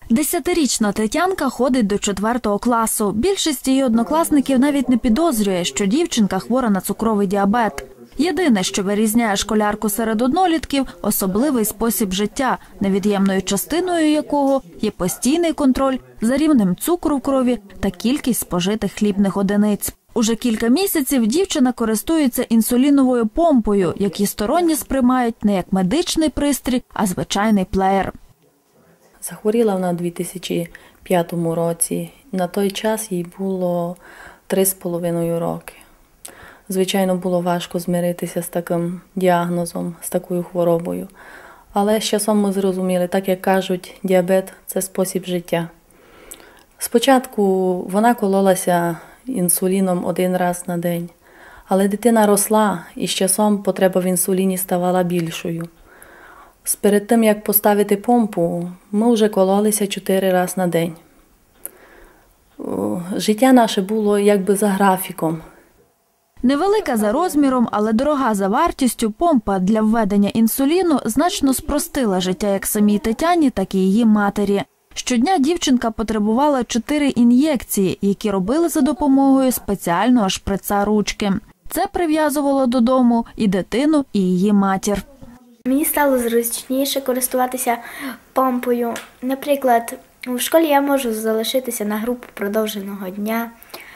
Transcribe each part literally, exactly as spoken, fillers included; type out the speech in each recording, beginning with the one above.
Десятирічна Тетянка ходить до четвертого класу. Більшість її однокласників навіть не підозрює, що дівчинка хвора на цукровий діабет. Єдине, що вирізняє школярку серед однолітків – особливий спосіб життя, невід'ємною частиною якого є постійний контроль за рівнем цукру в крові та кількість спожитих хлібних одиниць. Уже кілька місяців дівчина користується інсуліновою помпою, які сторонні сприймають не як медичний пристрій, а звичайний плеєр. Захворіла вона у дві тисячі п'ятому році. На той час їй було три з половиною роки. Звичайно, було важко змиритися з таким діагнозом, з такою хворобою. Але з часом ми зрозуміли, так як кажуть, діабет – це спосіб життя. Спочатку вона кололася інсуліном один раз на день. Але дитина росла, і з часом потреба в інсуліні ставала більшою. Перед тим, як поставити помпу, ми вже кололися чотири рази на день. Життя наше було якби за графіком. Невелика за розміром, але дорога за вартістю, помпа для введення інсуліну значно спростила життя як самій Тетяні, так і її матері. Щодня дівчинка потребувала чотири ін'єкції, які робили за допомогою спеціального шприца ручки. Це прив'язувало додому і дитину, і її матір. Мені стало зручніше користуватися помпою. Наприклад, в школі я можу залишитися на групу продовженого дня.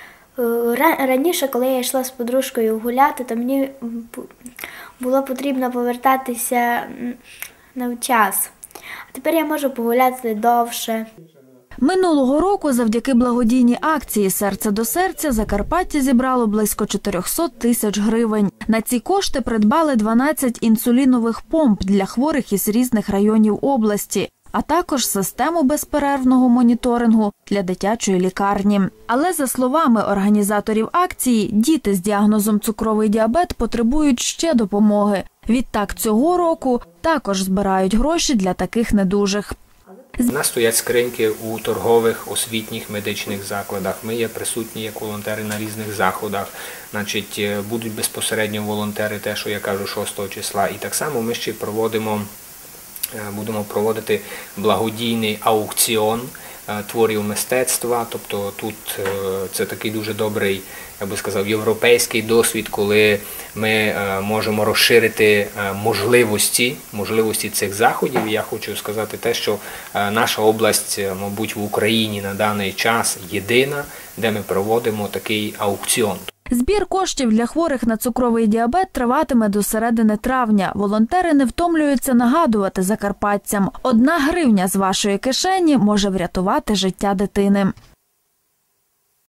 Раніше, коли я йшла з подружкою гуляти, то мені було потрібно повертатися на час. А тепер я можу погуляти довше. Минулого року завдяки благодійній акції «Серце до серця» Закарпаття зібрало близько чотириста тисяч гривень. На ці кошти придбали дванадцять інсулінових помп для хворих із різних районів області, а також систему безперервного моніторингу для дитячої лікарні. Але, за словами організаторів акції, діти з діагнозом цукровий діабет потребують ще допомоги. Відтак цього року також збирають гроші для таких недужих. У нас стоять скриньки у торгових, освітніх, медичних закладах. Ми є присутні як волонтери на різних заходах. Значить, будуть безпосередньо волонтери, те, що я кажу, шостого числа. І так само ми ще проводимо, будемо проводити благодійний аукціон творів мистецтва. Тобто тут це такий дуже добрий, я би сказав, європейський досвід, коли ми можемо розширити можливості, можливості цих заходів. І я хочу сказати те, що наша область, мабуть, в Україні на даний час єдина, де ми проводимо такий аукціон. Збір коштів для хворих на цукровий діабет триватиме до середини травня. Волонтери не втомлюються нагадувати закарпатцям. Одна гривня з вашої кишені може врятувати життя дитини.